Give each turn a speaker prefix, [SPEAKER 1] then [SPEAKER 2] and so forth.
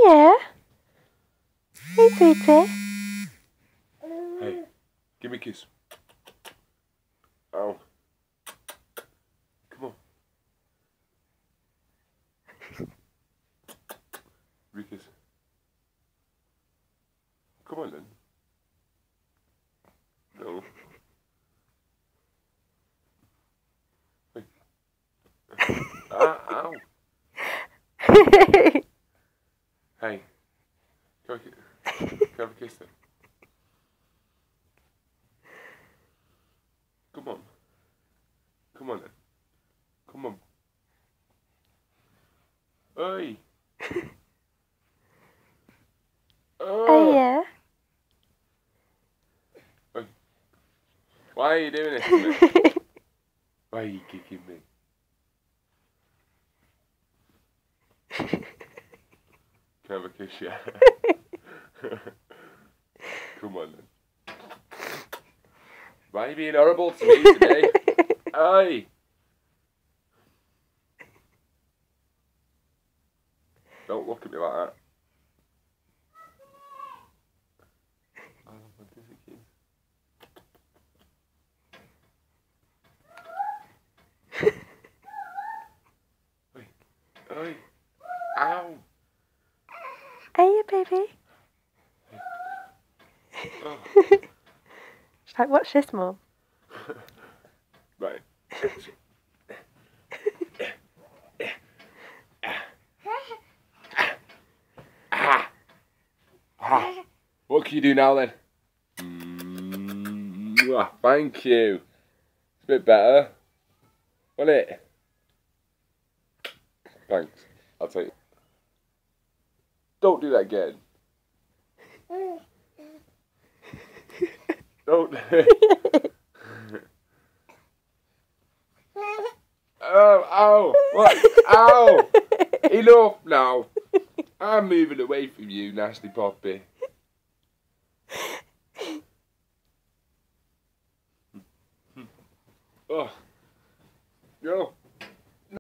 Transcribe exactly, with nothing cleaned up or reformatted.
[SPEAKER 1] Hiya. Hey, sweetie.
[SPEAKER 2] Hey, give me a kiss. Ow. Come on. Give me a kiss. Come on then. No. Hey. Ah, ow. Hey. Can I, can I have a kiss then? Come on. Come on then. Come on. Hey. Oh.
[SPEAKER 1] Hiya.
[SPEAKER 2] Why are you doing this to me? Why are you kicking me? Can I have a kiss yet? Come on then. Why are you being horrible to me today? Hey! Don't look at me like that. I don't want to kiss. Hey, hey, ow!
[SPEAKER 1] Hiya, baby.
[SPEAKER 2] Oh.
[SPEAKER 1] She's like, watch this, Mum.
[SPEAKER 2] Right. Ah. Ah. What can you do now then? Mm, thank you. It's a bit better. Wasn't it? Thanks. I'll take it. Don't do that again. Don't. Oh, ow. What? Ow. Enough now. I'm moving away from you, nasty poppy. Oh. Yo.